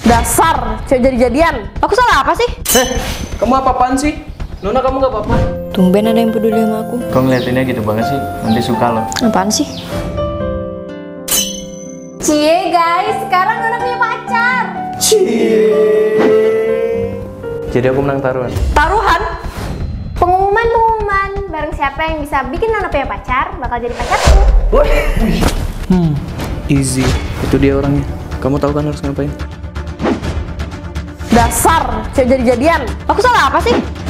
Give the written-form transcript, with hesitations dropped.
Dasar cewek jadi-jadian. Aku salah apa sih? Kamu apa-apaan sih? Nona, kamu gak apa-apa? Tumben ada yang peduli sama aku. Kau ngeliatinnya gitu banget sih, nanti suka loh. Apaan sih? Cie guys, sekarang Nona punya pacar. Jadi aku menang taruhan. Taruhan? Pengumuman bareng siapa yang bisa bikin Nona punya pacar bakal jadi pacarku. Easy, itu dia orangnya. Kamu tahu kan harus ngapain? Dasar cewek jadi-jadian. Aku salah apa sih?